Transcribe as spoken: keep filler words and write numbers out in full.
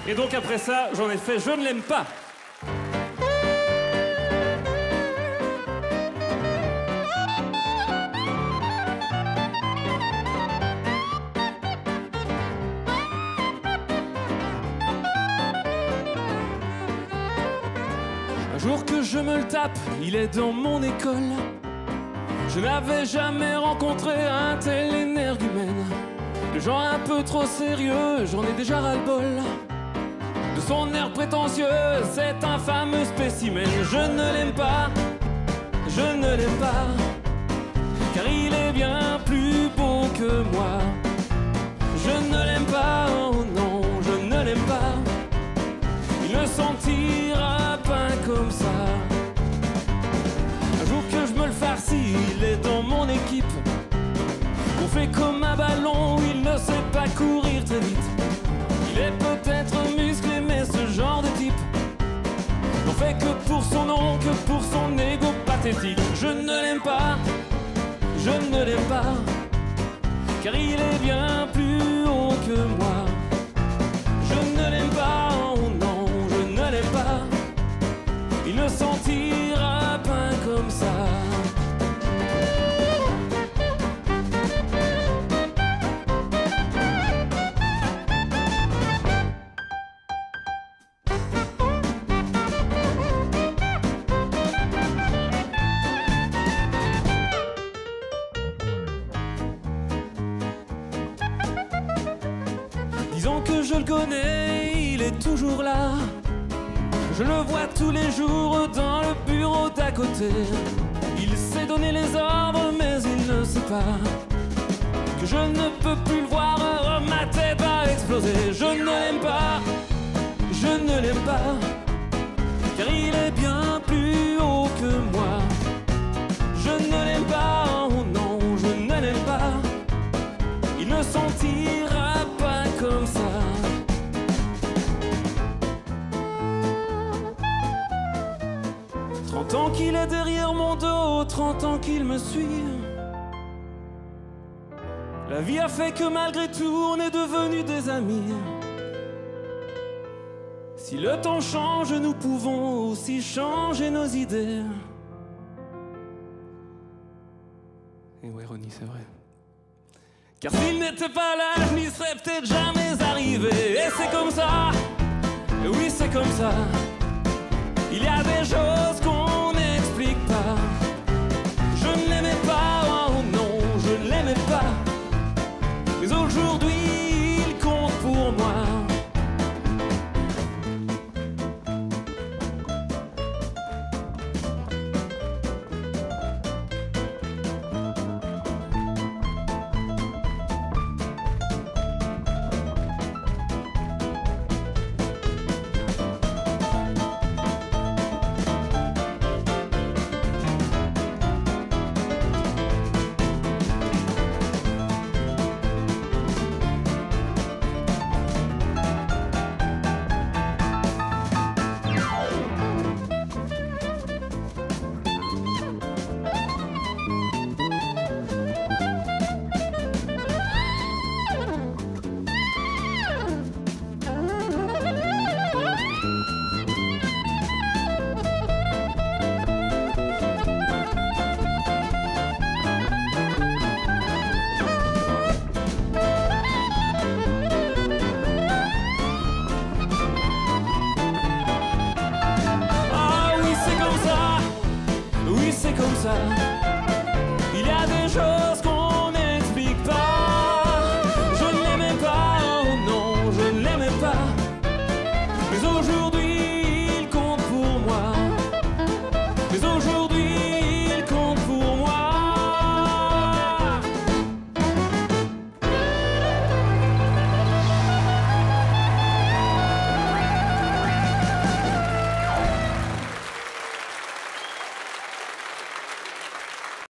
Et donc après ça, j'en ai fait Je ne l'aime pas. Un jour que je me le tape, il est dans mon école. Je n'avais jamais rencontré un tel énergumène. Le genre un peu trop sérieux, j'en ai déjà ras-le-bol. De son air prétentieux, c'est un fameux spécimen. Je ne l'aime pas, je ne l'aime pas, car il est bien plus beau que moi. Je ne l'aime pas, oh non, je ne l'aime pas. Il ne sentira pas comme ça. Un jour que je me le farcis, il est dans mon équipe. On fait comme un ballon, il ne sait pas courir très vite. Il est peut-être musclé, mais ce genre de type n'en fait que pour son nom, que pour son ego pathétique. Je ne l'aime pas, je ne l'aime pas, car il est bien plus haut que moi. Je ne l'aime pas, oh non, je ne l'aime pas. Il ne sentira pas comme ça. Disons que je le connais, il est toujours là. Je le vois tous les jours dans le bureau d'à côté. Il sait donner les ordres, mais il ne sait pas que je ne peux plus le voir. Oh, ma tête va exploser. Je ne l'aime pas, je ne l'aime pas, car il est bien plus haut que moi. Je ne l'aime pas, oh non, je ne l'aime pas. Il ne sentira pas comme ça. Trente ans qu'il est derrière mon dos, trente ans qu'il me suit. La vie a fait que malgré tout, on est devenus des amis. Si le temps change, nous pouvons aussi changer nos idées. Et ouais, Ronnie, c'est vrai. Car s'il n'était pas là, je n'y serais peut-être jamais arrivé. Et c'est comme ça, et oui c'est comme ça. Il y a des choses qu'on n'explique pas. Je ne l'aimais pas, oh non, je ne l'aimais pas. Mais aujourd'hui, il compte pour moi. C'est comme ça.